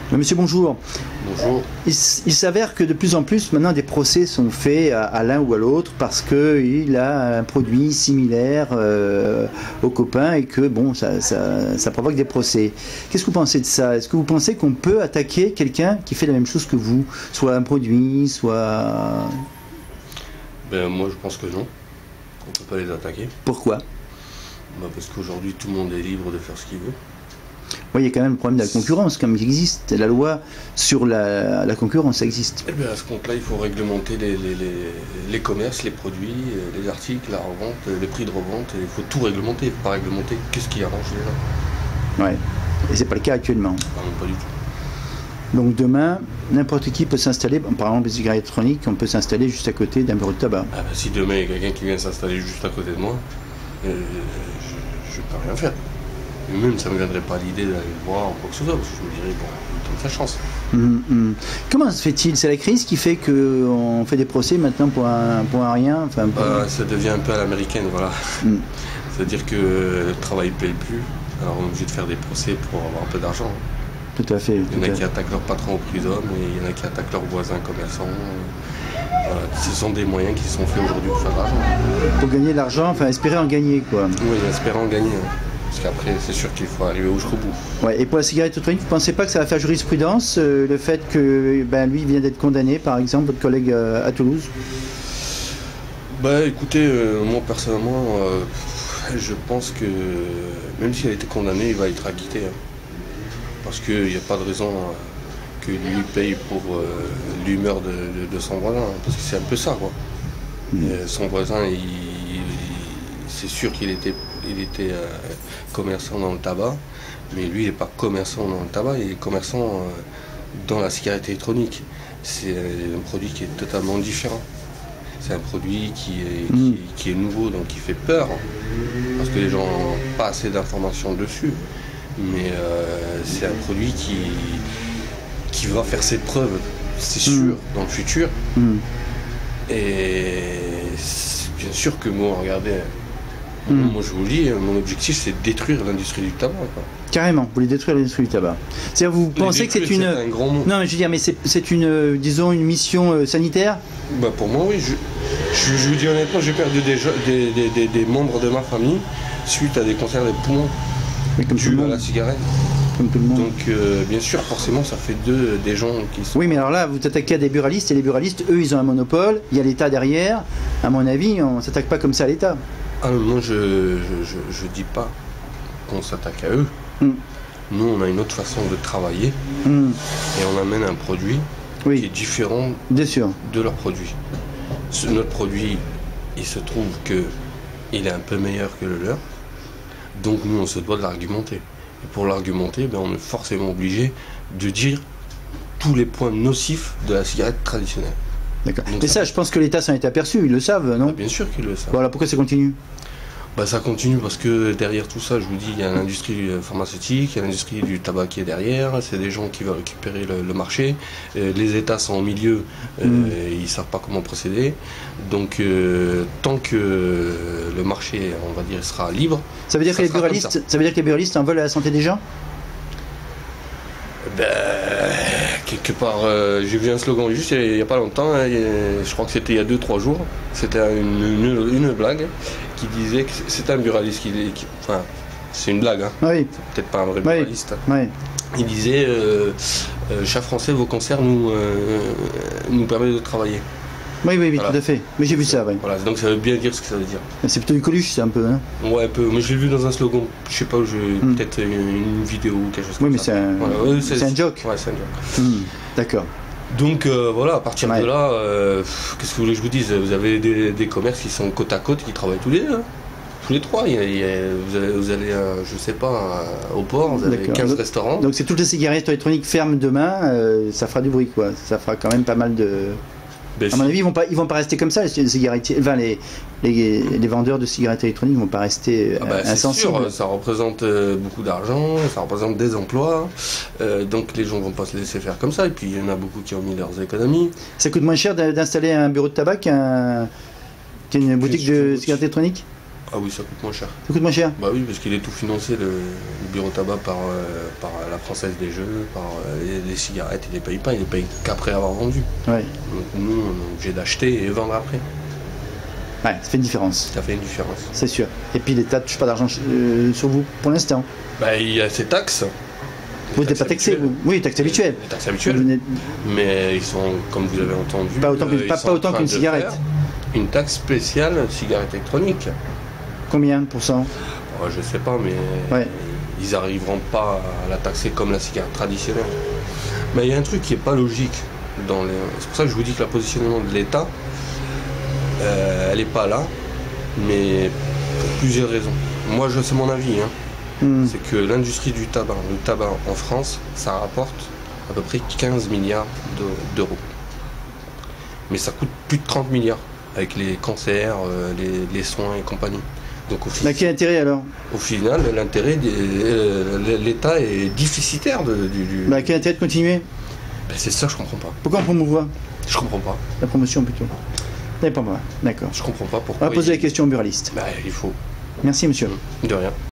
Monsieur, bonjour. Bonjour. Il s'avère que de plus en plus maintenant des procès sont faits à l'un ou à l'autre parce qu'il a un produit similaire aux copains et que bon, ça provoque des procès. Qu'est-ce que vous pensez de ça? Est-ce que vous pensez qu'on peut attaquer quelqu'un qui fait la même chose que vous? Soit un produit, soit... Ben, moi je pense que non. On ne peut pas les attaquer. Pourquoi? Parce qu'aujourd'hui tout le monde est libre de faire ce qu'il veut. Oui, il y a quand même le problème de la concurrence comme il existe. La loi sur la concurrence, ça existe. Eh bien, à ce compte-là, il faut réglementer les commerces, les produits, les articles, la revente, les prix de revente. Il faut tout réglementer. Il ne faut pas réglementer qu'est-ce qui arrange les gens. Ouais. Et c'est pas le cas actuellement. Non, pas du tout. Donc demain, n'importe qui peut s'installer, par exemple les cigarettes électroniques, on peut s'installer juste à côté d'un bureau de tabac. Ah ben, si demain il y a quelqu'un qui vient s'installer juste à côté de moi, je ne peux rien faire. Et même ça ne me viendrait pas l'idée d'aller le voir ou quoi que ce soit, parce que je me dirais, bon, il tente sa chance. Comment se fait-il? C'est la crise qui fait qu'on fait des procès maintenant pour un rien, enfin, ça devient un peu à l'américaine, voilà. C'est-à-dire que le travail ne paye plus, alors on est obligé de faire des procès pour avoir un peu d'argent. Tout à fait. Il y en a qui attaquent leur patron au prud'homme et il y en a qui attaquent leurs voisins commerçants. Voilà. Ce sont des moyens qui sont faits aujourd'hui pour faire de l'argent. Pour gagner de l'argent, enfin espérer en gagner, quoi. Oui, espérant gagner. Parce qu'après, c'est sûr qu'il faut arriver jusqu'au bout. Ouais, et pour la cigarette électronique, vous ne pensez pas que ça va faire jurisprudence, le fait que lui vient d'être condamné, par exemple, votre collègue à Toulouse? Écoutez, moi personnellement, je pense que même s'il a été condamné, il va être acquitté. Parce qu'il n'y a pas de raison que lui paye pour l'humeur de son voisin. Parce que c'est un peu ça, quoi. Son voisin, c'est sûr qu'il était commerçant dans le tabac, mais lui il n'est pas commerçant dans le tabac, il est commerçant dans la cigarette électronique. C'est un produit qui est totalement différent. C'est un produit qui est nouveau, donc qui fait peur, parce que les gens n'ont pas assez d'informations dessus. Mais c'est un produit qui va faire ses preuves, c'est sûr, dans le futur. Et bien sûr que moi, regardez, moi je vous le dis, mon objectif c'est de détruire l'industrie du tabac. Carrément, vous voulez détruire l'industrie du tabac. C'est-à-dire vous pensez que c'est une... un grand mot. Non mais je veux dire, mais c'est une, disons, une mission sanitaire? Pour moi oui, je vous dis honnêtement, j'ai perdu des membres de ma famille suite à des cancers des poumons dus à la cigarette. Comme tout le monde. Donc bien sûr, forcément, ça fait des gens qui sont... Oui, mais alors là, vous attaquez à des buralistes, et les buralistes, eux, ils ont un monopole, il y a l'État derrière. À mon avis, on ne s'attaque pas comme ça à l'État. Ah non, je dis pas qu'on s'attaque à eux. Nous, on a une autre façon de travailler et on amène un produit qui est différent de leur produit. Notre produit, il se trouve qu'il est un peu meilleur que le leur, donc nous, on se doit de l'argumenter. Et pour l'argumenter, on est forcément obligé de dire tous les points nocifs de la cigarette traditionnelle. D'accord. Mais ça, je pense que l'État s'en est aperçu, ils le savent, non? Bien sûr qu'ils le savent. Voilà, pourquoi ça continue? Ça continue parce que derrière tout ça, je vous dis, il y a l'industrie pharmaceutique, il y a l'industrie du tabac qui est derrière, c'est des gens qui veulent récupérer le marché, les États sont au milieu, ils ne savent pas comment procéder, donc tant que le marché, on va dire, sera libre... Ça veut dire que les buralistes en veulent à la santé des gens? Quelque part, j'ai vu un slogan juste il n'y a pas longtemps, je crois que c'était il y a 2-3 jours, c'était une blague qui disait que c'était un buraliste enfin, c'est une blague, oui. C'est peut-être pas un vrai buraliste. Oui. Il disait chat français, vos concerts nous permettent de travailler. Oui, voilà. Tout à fait. Mais j'ai vu ça, oui. Voilà, donc ça veut bien dire ce que ça veut dire. C'est plutôt du Coluche, c'est un peu, hein? Ouais, un peu. Mais je l'ai vu dans un slogan. Je sais pas où peut-être une vidéo ou quelque chose comme ça. Oui, mais c'est un joke. Ouais, c'est un joke. D'accord. Donc voilà, à partir de là, qu'est-ce que vous voulez que je vous dise? Vous avez des commerces qui sont côte à côte, qui travaillent tous les deux. Tous les trois. Vous allez je sais pas, au port, vous avez 15 restaurants. Donc c'est toutes les cigarettes électroniques ferment demain, ça fera du bruit, quoi. Ça fera quand même pas mal de... à mon avis, ils vont pas rester comme ça, les cigarettiers. Enfin, les vendeurs de cigarettes électroniques vont pas rester insensibles. C'est sûr, ça représente beaucoup d'argent, ça représente des emplois, donc les gens vont pas se laisser faire comme ça. Et puis il y en a beaucoup qui ont mis leurs économies. Ça coûte moins cher d'installer un bureau de tabac qu'une boutique de cigarettes électroniques? Ah oui, ça coûte moins cher. Ça coûte moins cher? Bah oui, parce qu'il est tout financé, le bureau tabac, par la Française des Jeux, par les cigarettes, il les paye qu'après avoir vendu. Ouais. Donc nous, on est obligé d'acheter et vendre après. Ouais, ça fait une différence. Ça fait une différence. C'est sûr. Et puis l'État ne touche pas d'argent sur vous pour l'instant. Bah il y a ces taxes. Vous n'êtes pas taxé, vous? Oui, taxes habituelles. Les taxes habituelles. Mais ils sont, comme vous avez entendu, pas autant qu'une cigarette. Une taxe spéciale cigarette électronique. Combien de pourcents? Je sais pas, mais ouais. Ils n'arriveront pas à la taxer comme la cigarette traditionnelle. Mais il y a un truc qui n'est pas logique. C'est pour ça que je vous dis que le positionnement de l'État, elle n'est pas là, mais pour plusieurs raisons. Moi, c'est mon avis. C'est que l'industrie du tabac, le tabac en France, ça rapporte à peu près 15 milliards d'euros. Mais ça coûte plus de 30 milliards avec les cancers, les soins et compagnie. Donc, quel intérêt alors? Au final, l'intérêt, l'État est déficitaire du. Quel intérêt de continuer? C'est ça, je comprends pas. Pourquoi on promouvoit? Je comprends pas. La promotion plutôt. Pas moi, d'accord. Je comprends pas pourquoi. On va poser la question au buraliste. Il faut. Merci monsieur. De rien.